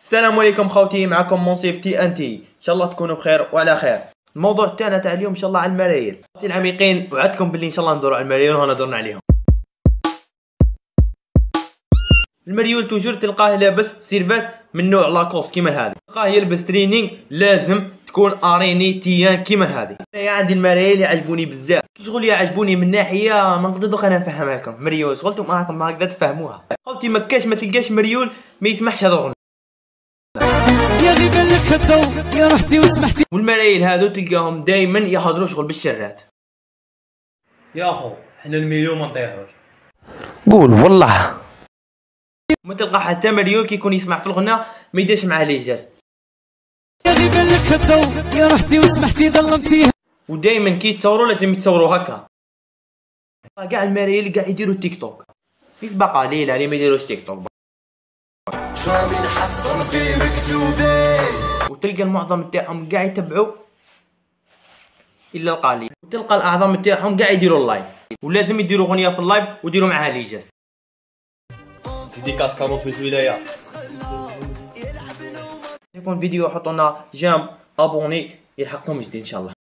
السلام عليكم خوتي، معكم منصف تي ان تي. ان شاء الله تكونوا بخير وعلى خير. الموضوع تاعنا تاع اليوم ان شاء الله على المرايل. خوتي العميقين، وعدتكم باللي ان شاء الله ندوروا على المرايل وهنا درنا عليهم. المريول توجور تلقاه لابس سيرفات من نوع لاكوست كيما هذه، تلقاه يلبس ترينينغ لازم تكون اريني تيان كيما هذه. انا عندي المرايل يعجبوني بزاف، شغل يعجبوني من ناحيه ما نقدر دوك انا نفهمها لكم. مريول شغلتم معاكم ما هكذا تفهموها. خوتي ما تلقاش مريول ما يسمحش هذا يا غيب لك الضوء يا رحتي وسمحتي. والمرايل هذو تلقاهم دائما يهضروا شغل بالشرات. يا اخو احنا المليون ما نطيحوش. قول والله ما تلقى حتى مريول كيكون يسمع في الغناء ما يديرش معاه لي جاست. يا غيب لك الضوء يا رحتي وسمحتي ظلمتيها. ودائما كي يتصوروا لازم يتصوروا هكا. كاع المرايل كاع يديروا تيك توك، في سباق ليلة اللي ما يديروش تيك توك. وتلقى المعظم تاعهم كاع يتبعوا الا القليل، وتلقى الاعظم تاعهم كاع يديروا اللايف، ولازم يديروا اغنيه في اللايف ويديروا معاها لي جاست. ديكاس كاروس في الولايه. يكون فيديو حطوا لنا جيم ابوني يلحقكم جديد ان شاء الله.